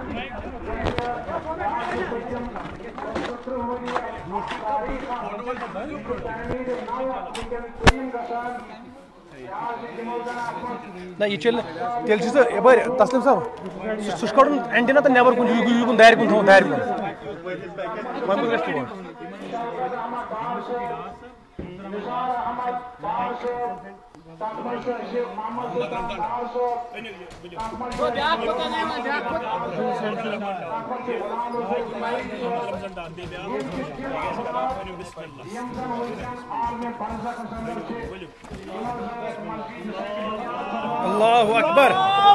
نہ یہ چل تیل تسلیم صاحب سہ کڑن اینٹینا تو نیبر کن یہ کن دارِ کن تھو دارِ کن وۄنۍ کوٚت گژھِ اللہ اکبر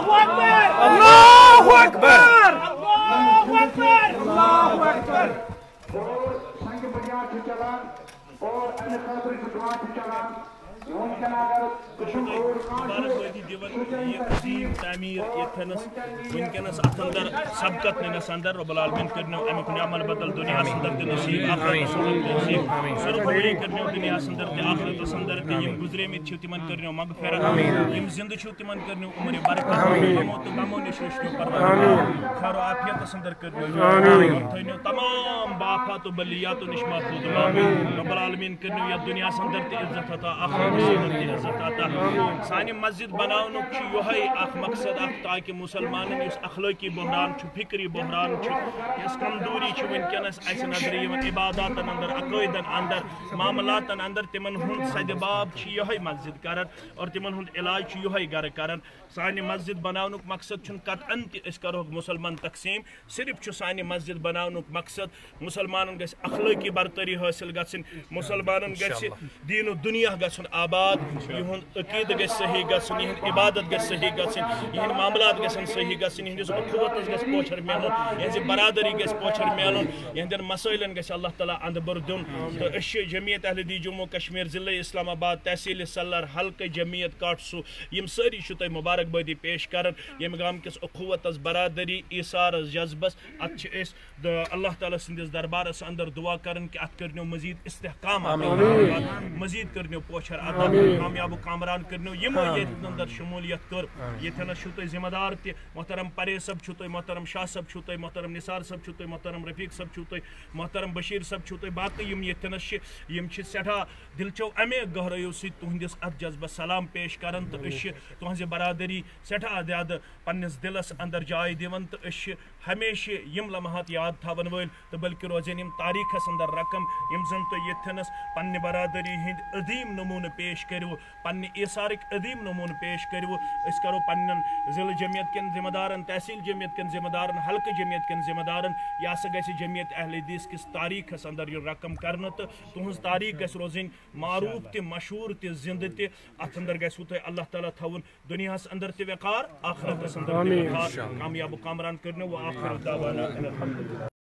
اللہ اکبر اللہ اکبر تعمیر ونکس ات اندر سبقت نس اندر رب العالمین کرنو امیک نعمل بدل دنیا اندر تہ نصیب آخرت نصیب سرخوری کرنو دنیا اندر تہ آخرت اندر تہ یم گزرے مت تمن کرنو مغفرت یم زندہ چھ تمن کرنو عمر برکت یمو تو غمو نش رچھنو پروردگار خیر و عافیت اندر کرنو تھنو تمام بافات و بلیات و نش محفوظ رب العالمین کرنو یا دنیا اندر تہ عزت عطا آخرت اندر تہ عزت عطا سانہ مسجد بناونک چھ یہے اخ مقصد اخ تاکہ مسلمانن اس اخلاقی بحران چھ فکری بحران چھ اس کمزوری چھ ونکس اس نظر یوان عباداتن اندر عقائدن اندر معاملاتن اندر تمن ہند سدباب چھ یہے مسجد کرن اور تمن ہند علاج چھ یہے گھر کرن سانہ مسجد بناونک مقصد چھ قطعاً اس کرو مسلمان تقسیم صرف چھ سانہ مسجد بناونک مقصد مسلمانن گژھِ اخلاقی برتری حاصل گژھن مسلمانن گژھِ دین و دنیا گژھن آباد یہند عقید گژھِ صحیح گژھن یہند عبادت گژھِ صحیح گژھن یہند معاملات گژھن صحیح گژھن یہندس اخوتس گژھِ پوچھر میلن یہنز برادری گژھِ پوچھر میلن یہندین مسائلن گژھِ اللہ تعالیٰ اندبر دیون تو اس جمعیت اہل دی جموں کشمیر ضلع اسلام آباد تحصیل سلر حلقہ جمعیت کاٹسو یم ساری چھ تہ مبارکبادی پیش کرن یم گام کس اخوتس برادری ایثارس جذبس ات اس اللہ تعالیٰ سندس دربارس اندر دعا کرن کہ ات کرنو مزید استحکام مزید کرنو پوچھر عطا کامیاب و کامران کرنو یمو یت اندر شمولیت کر یتنس چھو تہ ذمہ دار تہ محترم پریز صاحب چھو تہ محترم شاہ صاحب چھو تہ محترم نثار صاحب چھو تہ محترم رفیق صاحب چھو تہ محترم بشیر صاحب چھو تہ باقی یم یتنس یم چھ سٹھا دلچو امے گہرایو سی تہندس ات جذبہ سلام پیش کرن تو اس تہذ برادری سٹھا زیادہ پنس دلس اندر جائے دون تو اس ہمیشہ یم لمحات یاد تھاون ول تو بلکہ روزن یم تاریخس اندر رقم یم زن تو یتنس پنہ برادری ہند عظیم نمونہ پیش کرو پنہ ایثارک عظیم نمونہ پیش کرو اس کرو پنن ضلع جمعیت کن ذمہ دارن تحصیل جمعیت کن ذمہ دارن حلقہ جمعیت کن ذمہ دارن یہ ہسا گژھِ جمعیت اہل حدیث کس تاریخس اندر یہ رقم کرنا تو تہذ تاریخ گژھِ روزن معروف تہ مشہور تہ زندہ تہ ات اندر گژھو تہ اللہ تعالیٰ تھون دنیاس اندر تہ وقار آخرتس اندر تہ وقار کامیاب و کامران کرنو و آخر دعوانا الحمدللہ.